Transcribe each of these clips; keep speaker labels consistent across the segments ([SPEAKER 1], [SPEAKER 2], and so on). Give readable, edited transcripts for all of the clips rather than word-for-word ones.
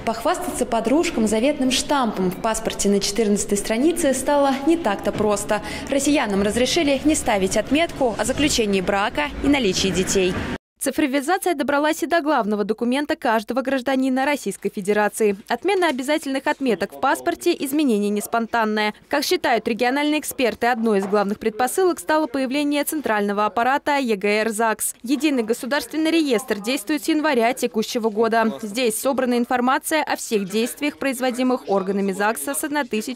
[SPEAKER 1] Похвастаться подружкам заветным штампом в паспорте на 14-й странице стало не так-то просто. Россиянам разрешили не ставить отметку о заключении брака и наличии детей. Цифровизация добралась и до главного документа каждого гражданина Российской Федерации. Отмена обязательных отметок в паспорте – изменение не спонтанное. Как считают региональные эксперты, одной из главных предпосылок стало появление центрального аппарата ЕГР ЗАГС. Единый государственный реестр действует с января текущего года. Здесь собрана информация о всех действиях, производимых органами ЗАГСа с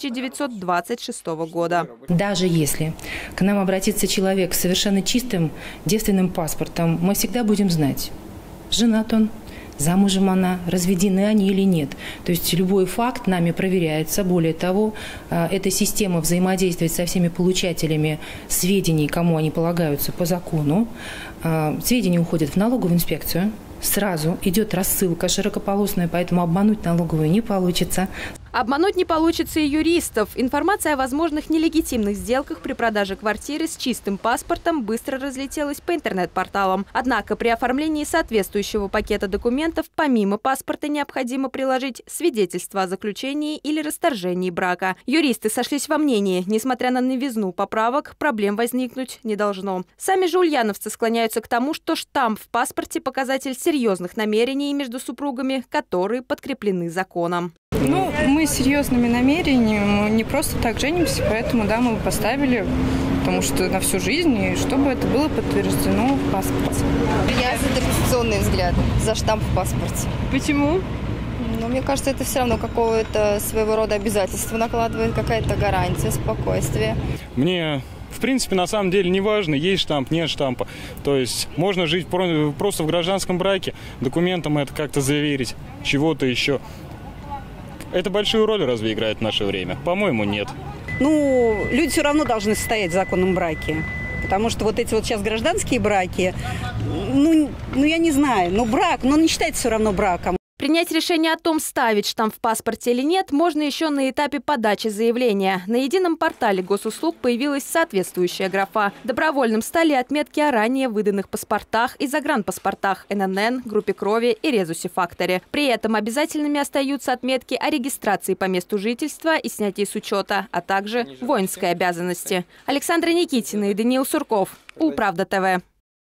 [SPEAKER 1] 1926 года.
[SPEAKER 2] Даже если к нам обратится человек с совершенно чистым девственным паспортом, мы всегда будем знать, женат он, замужем она, разведены они или нет. То есть любой факт нами проверяется. Более того, эта система взаимодействует со всеми получателями сведений, кому они полагаются по закону. Сведения уходят в налоговую инспекцию. Сразу идет рассылка широкополосная, поэтому обмануть налоговую не получится.
[SPEAKER 1] Обмануть не получится и юристов. Информация о возможных нелегитимных сделках при продаже квартиры с чистым паспортом быстро разлетелась по интернет-порталам. Однако при оформлении соответствующего пакета документов помимо паспорта необходимо приложить свидетельство о заключении или расторжении брака. Юристы сошлись во мнении, несмотря на новизну поправок, проблем возникнуть не должно. Сами же ульяновцы склоняются к тому, что штамп в паспорте – показатель серьезных намерений между супругами, которые подкреплены законом.
[SPEAKER 3] Ну, мы серьезными намерениями, не просто так женимся, поэтому, да, мы поставили, потому что на всю жизнь, и чтобы это было подтверждено в паспорте.
[SPEAKER 4] Я за традиционные взгляды, за штамп в паспорте.
[SPEAKER 3] Почему?
[SPEAKER 4] Ну, мне кажется, это все равно какого-то своего рода обязательства накладывает, какая-то гарантия, спокойствие.
[SPEAKER 5] Мне, в принципе, на самом деле не важно, есть штамп, нет штампа. То есть можно жить просто в гражданском браке, документом это как-то заверить, чего-то еще. Это большую роль разве играет в наше время? По-моему, нет.
[SPEAKER 6] Ну, люди все равно должны состоять в законном браке. Потому что вот эти вот сейчас гражданские браки, ну я не знаю, но брак, но он не считается все равно браком.
[SPEAKER 1] Принять решение о том, ставить штамп в паспорте или нет, можно еще на этапе подачи заявления. На едином портале госуслуг появилась соответствующая графа. Добровольным стали отметки о ранее выданных паспортах и загранпаспортах ННН, группе крови и резусе-факторе. При этом обязательными остаются отметки о регистрации по месту жительства и снятии с учета, а также воинской обязанности. Александра Никитина и Даниил Сурков. Улправда ТВ.